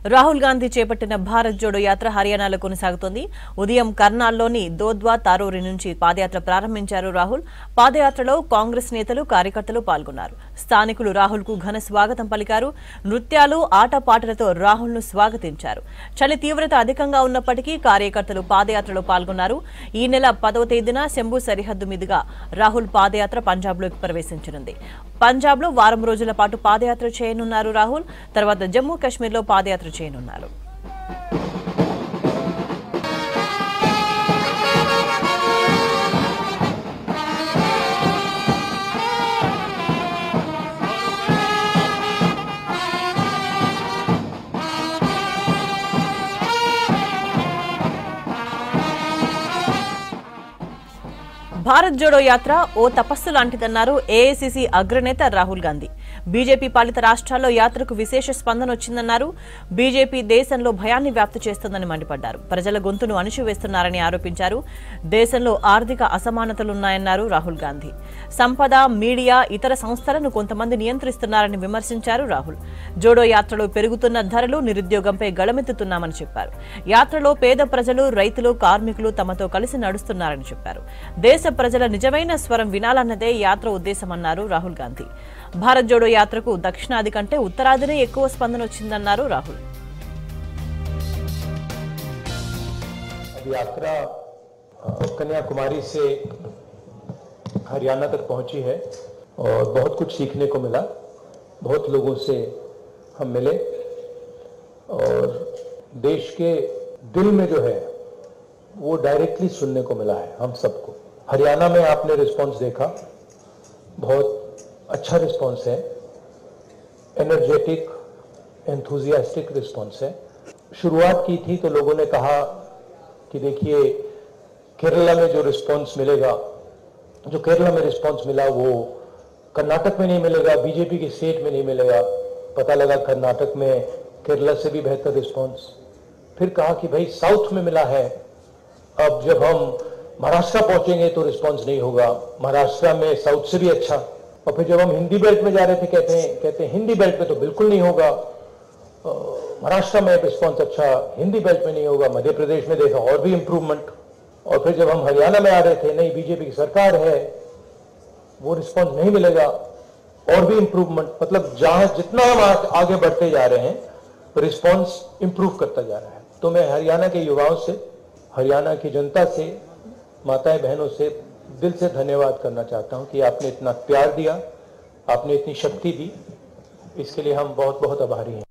రాహుల్ గాంధీ చేపట్టిన భారత్ జోడో యాత్ర హర్యానాలో కొనసాగుతోంది. ఉదయం కర్నాల్లోని దోద్వా తారూరి నుంచి పాదయాత్ర ప్రారంభించారు రాహుల్. పాదయాత్రలో కాంగ్రెస్ నేతలు, కార్యకర్తలు పాల్గొన్నారు. స్థానికులు రాహుల్ కు ఘన స్వాగతం పలికారు. నృత్యాలు, ఆటపాటలతో రాహుల్ ను స్వాగతించారు. చలి తీవ్రత అధికంగా ఉన్నప్పటికీ కార్యకర్తలు పాదయాత్రలో పాల్గొన్నారు. ఈ నెల 10వ తేదీన శంభు సరిహద్దు మీదుగా రాహుల్ పాదయాత్ర పంజాబ్లోకి ప్రవేశించనుంది. పంజాబ్లో వారం రోజుల పాటు పాదయాత్ర చేయనున్నారు రాహుల్. తర్వాత జమ్మూ కాశ్మీర్లో పాదయాత్ర చేయనున్నారు. భారత్ జోడో యాత్ర ఓ తపస్సు లాంటిదన్నారు ఏఐసీసీ అగ్రనేత రాహుల్ గాంధీ. బీజేపీ పాలిత రాష్ట్రాల్లో యాత్రకు విశేష స్పందన వచ్చిందన్నారు. బీజేపీ దేశంలో భయాన్ని వ్యాప్తి చేస్తోందని మండిపడ్డారు. ప్రజల గొంతును అణిచివేస్తున్నారని ఆరోపించారు. దేశంలో ఆర్థిక అసమానతలున్నాయన్నారు రాహుల్ గాంధీ. సంపద, మీడియా, ఇతర సంస్థలను కొంతమంది నియంత్రిస్తున్నారని విమర్శించారు రాహుల్. జోడో యాత్రలో పెరుగుతున్న ధరలు, నిరుద్యోగంపై గళమెత్తుతున్నామని చెప్పారు. యాత్రలో పేద ప్రజలు, రైతులు, కార్మికులు తమతో కలిసి నడుస్తున్నారని చెప్పారు. దేశ ప్రజల నిజమైన స్వరం వినాలన్నదే యాత్ర ఉద్దేశమన్నారు రాహుల్ గాంధీ. భారత్ జోడో యాత్రకు దక్షిణాది కంటే ఉత్తరాదినే ఎక్కువ స్పందన వచ్చిందన్నారు రాహుల్. यात्रा कन्याकुमारी से हरियाणा तक पहुंची है और बहुत कुछ सीखने को मिला. बहुत लोगों से हम मिले और देश के दिल में जो है वो डायरेक्टली सुनने को मिला है हम सबको. हरियाणा में आपने रिस्पांस देखा, बहुत अच्छा रिस्पांस है, एनर्जेटिक, एंथुजियास्टिक रिस्पांस है. शुरुआत की थी तो लोगों ने कहा कि देखिए केरला में जो रिस्पांस मिलेगा, जो केरला में रिस्पांस मिला वो कर्नाटक में नहीं मिलेगा, बीजेपी के स्टेट में नहीं मिलेगा. पता लगा कर्नाटक में केरला से भी बेहतर रिस्पांस. फिर कहा कि भाई साउथ में मिला है, अब जब हम महाराष्ट्र पहुंचेंगे तो रिस्पांस नहीं होगा, महाराष्ट्र में साउथ से भी अच्छा. और फिर जब हम हिंदी बेल्ट में जा रहे थे कहते हैं हिंदी बेल्ट में तो बिल्कुल नहीं होगा, महाराष्ट्र में रिस्पांस अच्छा, हिंदी बेल्ट में नहीं होगा. मध्य प्रदेश में देखा और भी इंप्रूवमेंट. और फिर जब हम हरियाणा में आ रहे थे, नहीं बीजेपी की सरकार है, वो रिस्पांस नहीं मिलेगा, और भी इंप्रूवमेंट. मतलब जहां जितना हम आगे बढ़ते जा रहे हैं रिस्पांस इंप्रूव करता जा रहा है. तो मैं हरियाणा के युवाओं से, हरियाणा की जनता से, माताएं बहनों से दिल से धन्यवाद करना चाहता हूं कि आपने इतना प्यार दिया, आपने इतनी शक्ति दी, इसके लिए हम बहुत बहुत आभारी हैं.